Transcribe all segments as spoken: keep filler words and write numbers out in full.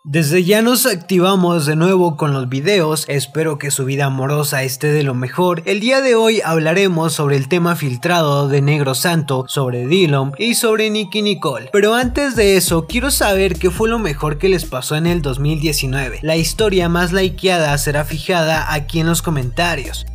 Desde ya nos activamos de nuevo con los videos, espero que su vida amorosa esté de lo mejor. El día de hoy hablaremos sobre el tema filtrado de Negro Santo, sobre Dillom y sobre Nicki Nicole. Pero antes de eso, quiero saber qué fue lo mejor que les pasó en el dos mil diecinueve. La historia más likeada será fijada aquí en los comentarios.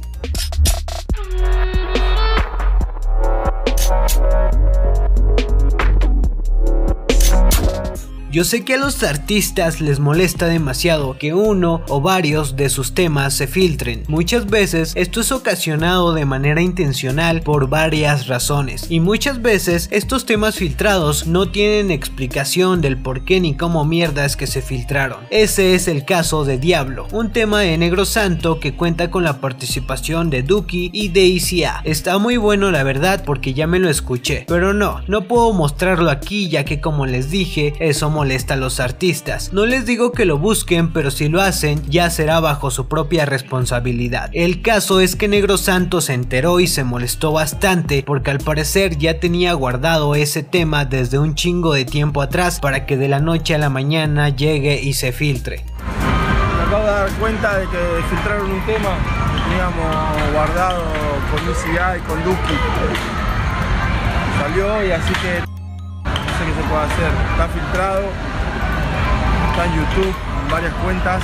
Yo sé que a los artistas les molesta demasiado que uno o varios de sus temas se filtren. Muchas veces esto es ocasionado de manera intencional por varias razones, y muchas veces estos temas filtrados no tienen explicación del por qué ni cómo mierdas que se filtraron. Ese es el caso de Diablo, un tema de Negro Santo que cuenta con la participación de Duki y de DayZ. Está muy bueno la verdad porque ya me lo escuché, pero no, no puedo mostrarlo aquí ya que, como les dije, eso molesta a los artistas. No les digo que lo busquen, pero si lo hacen ya será bajo su propia responsabilidad. El caso es que Negro Santo se enteró y se molestó bastante porque al parecer ya tenía guardado ese tema desde un chingo de tiempo atrás para que de la noche a la mañana llegue y se filtre. Me acabo de dar cuenta de que filtraron un tema que teníamos guardado con DayZ y con Duki. Salió y así que que se puede hacer, está filtrado, está en YouTube, en varias cuentas,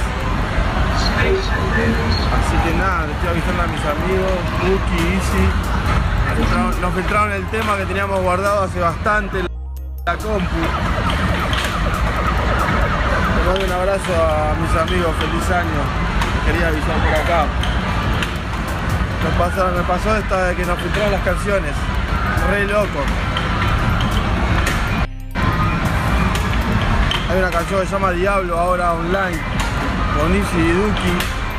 así que nada, le estoy avisando a mis amigos, Duki, Easy, nos filtraron, nos filtraron el tema que teníamos guardado hace bastante, la compu. Le mando un abrazo a mis amigos, feliz año, quería avisar por acá. Me pasó, me pasó esta de que nos filtraron las canciones, re loco. Hay una canción que se llama Diablo ahora online con Easy y Duki,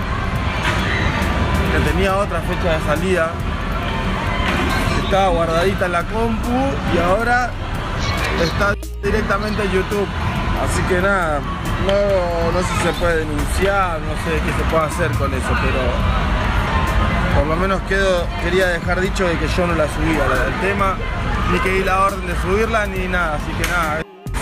que tenía otra fecha de salida, estaba guardadita en la compu y ahora está directamente en YouTube. Así que nada, no, no sé si se puede denunciar, no sé qué se puede hacer con eso, pero por lo menos quedo, quería dejar dicho de que yo no la subía, la del tema, ni que di la orden de subirla ni nada, así que nada.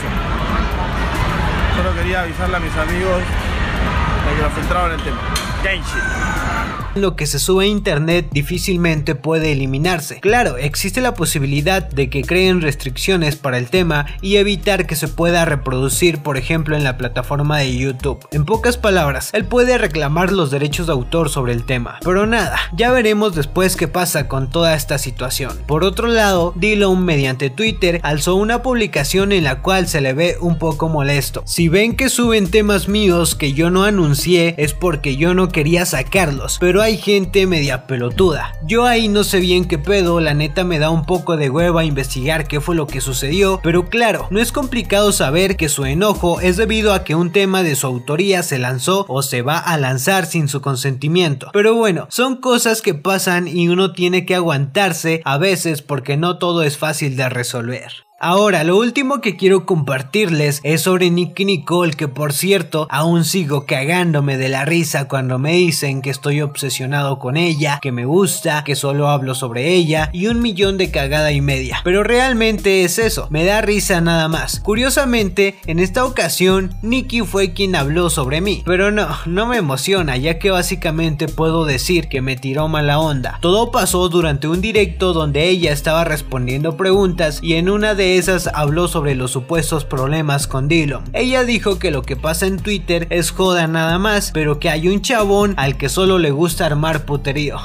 Solo quería avisarle a mis amigos de que nos filtraron el tema. Lo que se sube a internet difícilmente puede eliminarse. Claro, existe la posibilidad de que creen restricciones para el tema y evitar que se pueda reproducir, por ejemplo, en la plataforma de YouTube. En pocas palabras, él puede reclamar los derechos de autor sobre el tema. Pero nada, ya veremos después qué pasa con toda esta situación. Por otro lado, Dillom mediante Twitter alzó una publicación en la cual se le ve un poco molesto. Si ven que suben temas míos que yo no anuncié, es porque yo no quería sacarlos, pero hay gente media pelotuda. Yo ahí no sé bien qué pedo, la neta me da un poco de hueva investigar qué fue lo que sucedió, pero claro, no es complicado saber que su enojo es debido a que un tema de su autoría se lanzó o se va a lanzar sin su consentimiento. Pero bueno, son cosas que pasan y uno tiene que aguantarse a veces porque no todo es fácil de resolver. Ahora, lo último que quiero compartirles es sobre Nicki Nicole, que por cierto, aún sigo cagándome de la risa cuando me dicen que estoy obsesionado con ella, que me gusta, que solo hablo sobre ella y un millón de cagada y media. Pero realmente es eso, me da risa nada más. Curiosamente, en esta ocasión, Nicki fue quien habló sobre mí, pero no, no me emociona, ya que básicamente puedo decir que me tiró mala onda. Todo pasó durante un directo donde ella estaba respondiendo preguntas y en una de esas habló sobre los supuestos problemas con Dillom. Ella dijo que lo que pasa en Twitter es joda nada más, pero que hay un chabón al que solo le gusta armar puterío.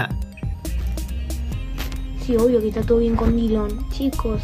Sí, obvio que está todo bien con Dillom, chicos.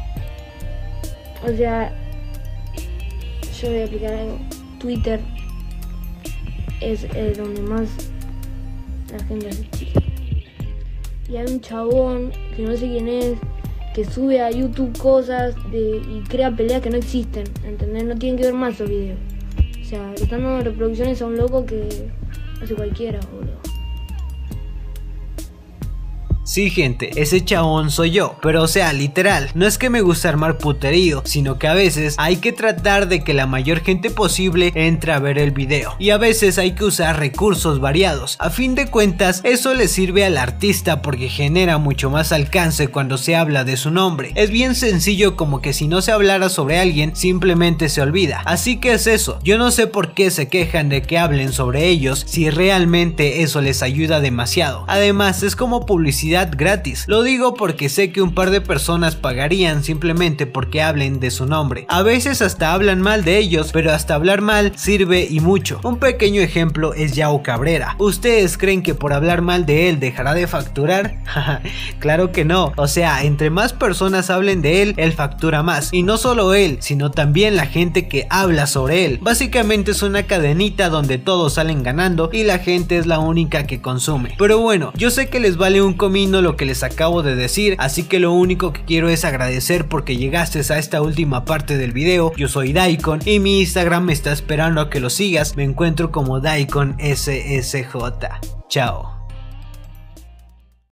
O sea, yo voy a aplicar algo. Twitter es eh, donde más la gente hace chistes. Y hay un chabón que no sé quién es, que sube a YouTube cosas de, y crea peleas que no existen, ¿entendés? No tienen que ver más esos videos. O sea, le están dando reproducciones a un loco que hace cualquiera, boludo. Sí gente, ese chabón soy yo, pero o sea, literal, no es que me guste armar puterío, sino que a veces hay que tratar de que la mayor gente posible entre a ver el video, y a veces hay que usar recursos variados. A fin de cuentas, eso le sirve al artista porque genera mucho más alcance cuando se habla de su nombre. Es bien sencillo, como que si no se hablara sobre alguien, simplemente se olvida. Así que es eso, yo no sé por qué se quejan de que hablen sobre ellos si realmente eso les ayuda demasiado. Además, es como publicidad gratis. Lo digo porque sé que un par de personas pagarían simplemente porque hablen de su nombre. A veces hasta hablan mal de ellos, pero hasta hablar mal sirve y mucho. Un pequeño ejemplo es Yao Cabrera. ¿Ustedes creen que por hablar mal de él dejará de facturar? Claro que no. O sea, entre más personas hablen de él, él factura más. Y no solo él, sino también la gente que habla sobre él. Básicamente es una cadenita donde todos salen ganando y la gente es la única que consume. Pero bueno, yo sé que les vale un comino lo que les acabo de decir, así que lo único que quiero es agradecer porque llegaste a esta última parte del video. Yo soy Daikon y mi Instagram me está esperando a que lo sigas. Me encuentro como Daikon S S J. Chao.